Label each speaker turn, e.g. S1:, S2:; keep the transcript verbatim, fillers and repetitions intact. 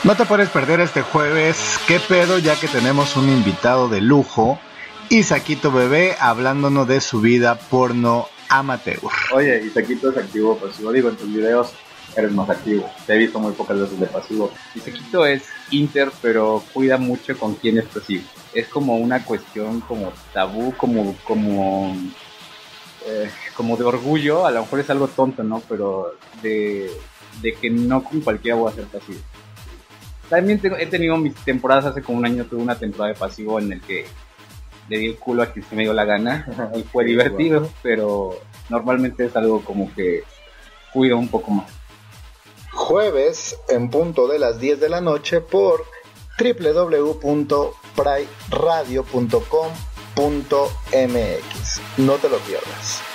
S1: No te puedes perder este jueves, qué pedo, ya que tenemos un invitado de lujo, Isaquito Bebé, hablándonos de su vida porno amateur.
S2: Oye, Isaquito es activo pasivo, digo, en tus videos eres más activo, te he visto muy pocas veces de pasivo.
S3: Isaquito es inter, pero cuida mucho con quién es pasivo. Es como una cuestión como tabú, como como eh, como de orgullo, a lo mejor es algo tonto, ¿no? Pero de, de que no con cualquiera voy a ser pasivo. También tengo, he tenido mis temporadas, hace como un año tuve una temporada de pasivo en el que le di el culo a quien se me dio la gana y fue divertido, pero normalmente es algo como que cuido un poco más.
S1: Jueves en punto de las diez de la noche por doble u doble u doble u punto pride radio punto com punto m x. No te lo pierdas.